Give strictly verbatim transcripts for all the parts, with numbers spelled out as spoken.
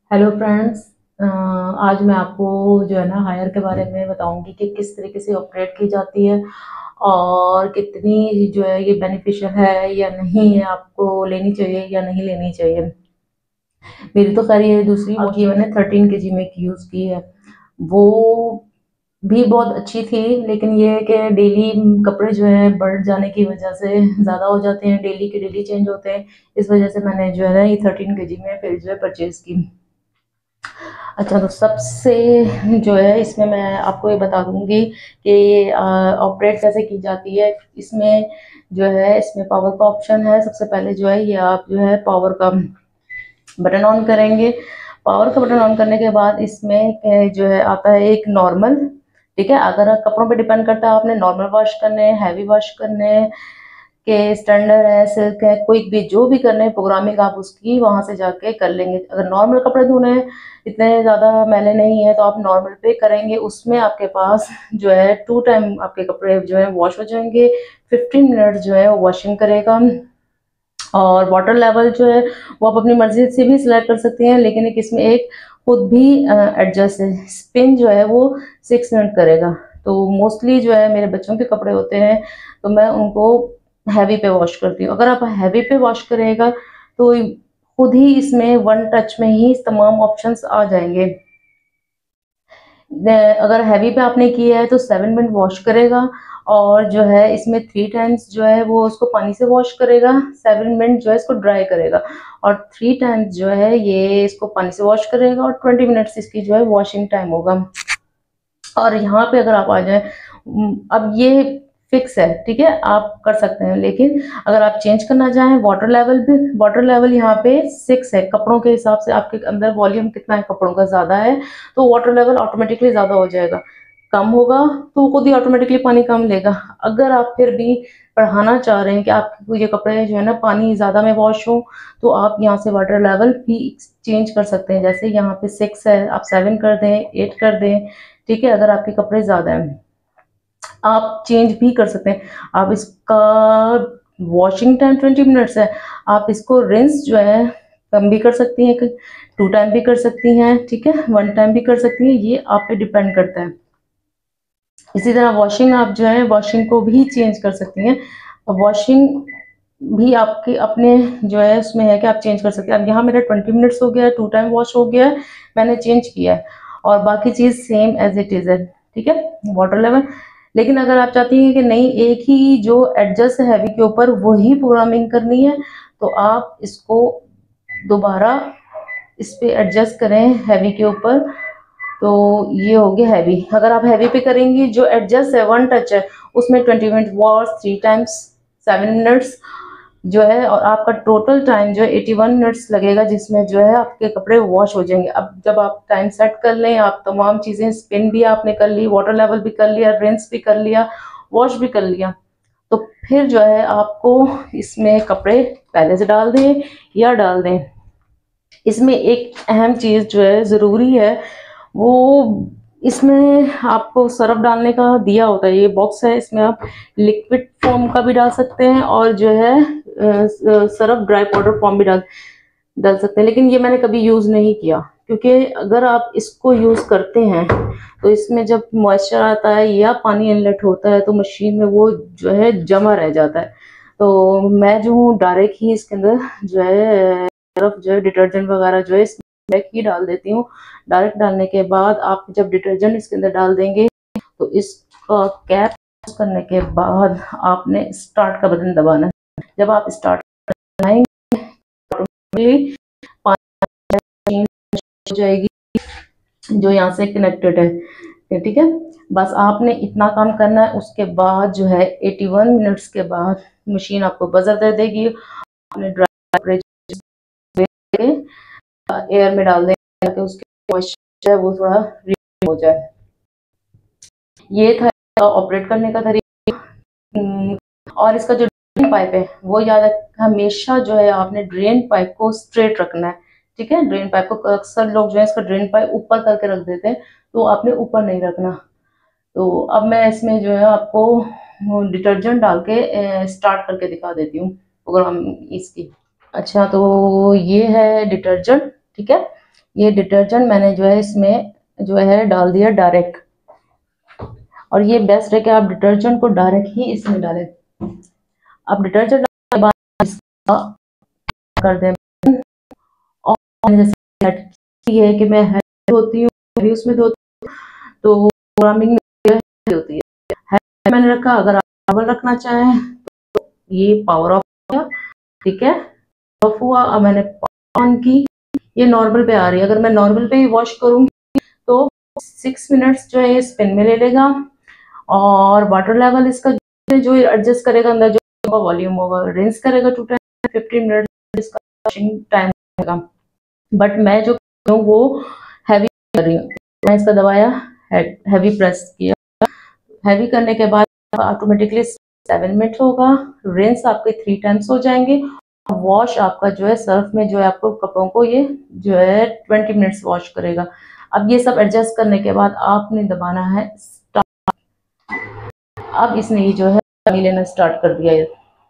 Hello friends. आज मैं आपको जो है ना हायर के बारे में बताऊंगी कि किस तरीके से ऑपरेट की जाती है और कितनी जो है ये बेनिफिशियल है या नहीं है, आपको लेनी चाहिए या नहीं लेनी चाहिए। मेरी तो खैर ये दूसरी वॉच ये मैंने थर्टीन के जी में यूज़ की है। वो भी बहुत अच्छी थी, लेकिन ये है कि डेली कपड़े जो है बढ़ जाने की वजह से ज़्यादा हो जाते हैं, डेली के डेली चेंज होते हैं। इस वजह से मैंने जो है ना ये थर्टीन के जी में फिर जो है परचेज़ की। अच्छा, तो सबसे जो है इसमें मैं आपको ये बता दूंगी कि ये ऑपरेट कैसे की जाती है। इसमें जो है इसमें पावर का ऑप्शन है। सबसे पहले जो है ये आप जो है पावर का बटन ऑन करेंगे। पावर का बटन ऑन करने के बाद इसमें जो है आता है एक नॉर्मल। ठीक है, अगर आप कपड़ों पे डिपेंड करता है, आपने नॉर्मल वॉश करने हैं, हैवी वॉश करने हैं, के स्टैंडर्ड है, सिल्क है, कोई भी जो भी करने हैं प्रोग्रामिंग आप उसकी वहां से जाके कर लेंगे। अगर नॉर्मल कपड़े धोने हैं, इतने ज़्यादा मैले नहीं है, तो आप नॉर्मल पे करेंगे। उसमें आपके पास जो है टू टाइम आपके कपड़े जो है वॉश हो जाएंगे। फिफ्टीन मिनट जो है वो वॉशिंग करेगा। और वाटर लेवल जो है वो आप अपनी मर्जी से भी सिलेक्ट कर सकते हैं, लेकिन एक इसमें एक खुद भी एडजस्ट है। स्पिन जो है वो सिक्स मिनट करेगा। तो मोस्टली जो है मेरे बच्चों के कपड़े होते हैं, तो मैं उनको हैवी पे वॉश करती हूँ। अगर आप हैवी पे वॉश करेगा तो खुद ही इसमें वन टच में ही तमाम ऑप्शंस आ जाएंगे। अगर हैवी पे आपने किया है तो सेवन मिनट वॉश करेगा, और जो है इसमें थ्री टाइम्स जो है वो उसको पानी से वॉश करेगा। सेवन मिनट जो है इसको ड्राई करेगा, और थ्री टाइम्स जो है ये इसको पानी से वॉश करेगा, और ट्वेंटी मिनट्स इसकी जो है वॉशिंग टाइम होगा। और यहाँ पे अगर आप आ जाए, अब ये फिक्स है, ठीक है, आप कर सकते हैं। लेकिन अगर आप चेंज करना चाहें वाटर लेवल भी, वाटर लेवल यहाँ पे सिक्स है। कपड़ों के हिसाब से आपके अंदर वॉल्यूम कितना है, कपड़ों का ज्यादा है तो वाटर लेवल ऑटोमेटिकली ज्यादा हो जाएगा। कम होगा तो खुद ही ऑटोमेटिकली पानी कम लेगा। अगर आप फिर भी बढ़ाना चाह रहे हैं कि आपके ये कपड़े जो है ना पानी ज्यादा में वॉश हो, तो आप यहाँ से वाटर लेवल भी चेंज कर सकते हैं। जैसे यहाँ पे सिक्स है, आप सेवन कर दें, एट कर दें। ठीक है, अगर आपके कपड़े ज्यादा हैं आप चेंज भी कर सकते हैं। आप इसका वॉशिंग टाइम ट्वेंटी मिनट्स है, आप इसको रिंस जो है कम भी कर सकती हैं, टू टाइम भी कर सकती हैं, ठीक है, वन टाइम भी कर सकती हैं। ये आप पे डिपेंड करता है। इसी तरह वॉशिंग आप जो है वॉशिंग को भी चेंज कर सकती हैं। वॉशिंग भी आपके अपने जो है उसमें है कि आप चेंज कर सकते हैं। अब यहाँ मेरा ट्वेंटी मिनट्स हो गया है, टू टाइम वॉश हो गया है, मैंने चेंज किया है, और बाकी चीज़ सेम एज इट इज़ है। ठीक है, वाटर लेवल। लेकिन अगर आप चाहती हैं कि नहीं, एक ही जो एडजस्ट है हैवी के ऊपर वही प्रोग्रामिंग करनी है, तो आप इसको दोबारा इस पे एडजस्ट करें हैवी के ऊपर। तो ये हो गया हैवी। अगर आप हैवी पे करेंगी, जो एडजस्ट है वन टच है, उसमें twenty minute wash, three times seven minutes जो है, और आपका टोटल टाइम जो है एटी वन मिनट्स लगेगा, जिसमें जो है आपके कपड़े वॉश हो जाएंगे। अब जब आप टाइम सेट कर लें, आप तमाम चीज़ें, स्पिन भी आपने कर ली, वाटर लेवल भी कर लिया, रिंस भी कर लिया, वॉश भी कर लिया, तो फिर जो है आपको इसमें कपड़े पहले से डाल दें या डाल दें। इसमें एक अहम चीज़ जो है ज़रूरी है, वो इसमें आपको सर्फ डालने का दिया होता है। ये बॉक्स है, इसमें आप लिक्विड फॉर्म का भी डाल सकते हैं, और जो है सर्फ ड्राई पाउडर फॉर्म भी डाल डाल सकते हैं। लेकिन ये मैंने कभी यूज़ नहीं किया, क्योंकि अगर आप इसको यूज़ करते हैं तो इसमें जब मॉइस्चर आता है या पानी इनलेट होता है, तो मशीन में वो जो है जमा रह जाता है। तो मैं जो हूँ डायरेक्ट ही इसके अंदर जो है सर्फ जो है डिटर्जेंट वगैरह जो है इसमें ही डाल देती हूँ। डायरेक्ट डालने के बाद आप जब डिटर्जेंट इसके अंदर डाल देंगे, तो इसका कैप करने के बाद आपने स्टार्ट का बटन दबाना है। जब आप स्टार्ट लगाएंगे पानी हो जाएगी जो यहाँ से कनेक्टेड है। ठीक है, बस आपने इतना काम करना है। उसके बाद जो है एटी वन मिनट्स के बाद मशीन आपको बजर दे देगी। आपने ड्राई एयर में डाल दें ताकि उसके मॉइस्चर वो थोड़ा रिमूव हो जाए। ये था ऑपरेट करने का तरीका। और इसका जो ड्रेन पाइप है वो याद रखना, हमेशा जो है आपने ड्रेन पाइप को स्ट्रेट रखना है। ठीक है, ड्रेन पाइप को अक्सर लोग जो है इसका ड्रेन पाइप ऊपर करके रख देते हैं, तो आपने ऊपर नहीं रखना। तो अब मैं इसमें जो है आपको डिटर्जेंट डाल के स्टार्ट करके दिखा देती हूँ प्रोग्राम इसकी। अच्छा, तो ये है डिटर्जेंट। ठीक है, ये डिटर्जेंट मैंने जो है इसमें जो है डाल दिया डायरेक्ट, और ये बेस्ट है कि आप डिटर्जेंट को डायरेक्ट ही इसमें डालें। अब डिटर्जेंट डालने के बाद इसका कर दें, और मैंने जैसे ये है कि मैं हैवी धोती हूँ, हैवी उसमें धोती हूँ, तो प्रोग्रामिंग में होती है हैवी मैंने रखा। अगर आप डबल रखना चाहें तो ये पावर ऑफ किया, ठीक है, ऑफ हुआ। अब मैंने ऑन की, ये नॉर्मल पे आ रही है। अगर मैं नॉर्मल पे ही वॉश करूंगी तो सिक्स मिनट्स जो है ये स्पिन में ले लेगा, और वाटर लेवल इसका जो एडजस्ट करेगा अंदर जो वॉल्यूम होगा, रिंस करेगा टू टाइम, फिफ्टीन मिनट इसका वॉशिंग टाइम होगा। बट मैं जो कर रही हूँ वो हैवी कर रही हूँ, मैं इसका दबाया, हैवी प्रेस किया, हैवी करने के बाद ऑटोमेटिकली सेवन मिनट होगा, रिंस आपके थ्री टाइम्स हो जाएंगे, वॉश आपका जो है सर्फ में जो है आपको कपड़ों को ये जो है ट्वेंटी मिनट्स वॉश करेगा। अब ये सब एडजस्ट करने के बाद आपने दबाना है स्टार्ट। अब इसने ये जो है पानी लेना स्टार्ट कर दिया,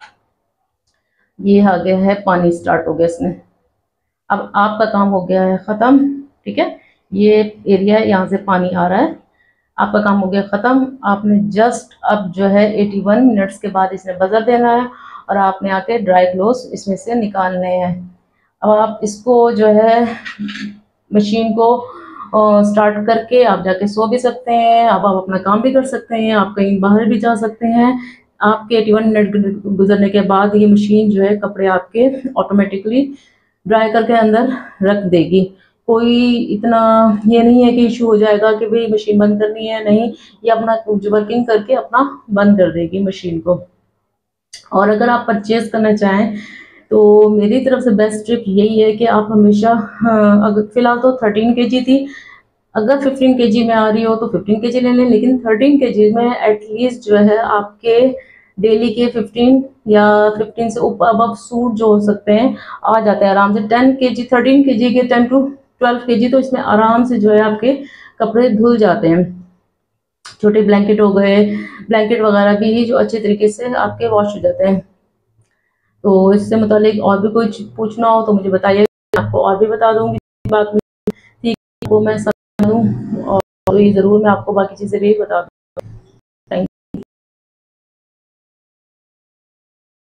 ये आ गया है पानी स्टार्ट हो गया इसने। अब आपका काम हो गया है ख़त्म, ठीक है, ये एरिया यहाँ से पानी आ रहा है, आपका काम हो गया ख़त्म। आपने जस्ट अब जो है इक्यासी मिनट्स के बाद इसने बजर देना है, और आपने आके ड्राई क्लोथ्स इसमें से निकालने हैं। अब आप इसको जो है मशीन को स्टार्ट करके आप जाके सो भी सकते हैं, अब आप अपना काम भी कर सकते हैं, आप कहीं बाहर भी जा सकते हैं। आपके इक्यासी मिनट गुजरने के बाद ये मशीन जो है कपड़े आपके ऑटोमेटिकली ड्राई करके अंदर रख देगी। कोई इतना ये नहीं है कि इशू हो जाएगा कि भाई मशीन बंद करनी है, नहीं, ये अपना वर्किंग करके अपना बंद कर देगी मशीन को। और अगर आप परचेज करना चाहें तो मेरी तरफ से बेस्ट ट्रिक यही है कि आप हमेशा, हाँ, अगर फिलहाल तो थर्टीन के जी थी, अगर फिफ्टीन के जी में आ रही हो तो फिफ्टीन के जी ले लें, लेकिन थर्टीन के जी में एटलीस्ट जो है आपके डेली के फिफ्टीन या फिफ्टीन से ऊपर अब सूट जो हो सकते हैं आ जाते हैं आराम से। टेन के जी थर्टीन के जी के टेन टू ट्वेल्व के जी तो इसमें आराम से जो है आपके कपड़े धुल जाते हैं। छोटे ब्लैंकेट हो गए, ब्लैंकेट वगैरह भी जो अच्छे तरीके से आपके वॉश हो जाते हैं। तो इससे मुतालिक और भी कुछ पूछना हो तो मुझे बताइए, आपको और भी बता दूंगी बात में, ठीक है, वो मैं समझ दूँ और ये ज़रूर मैं आपको बाकी चीज़ें भी बता दूँ।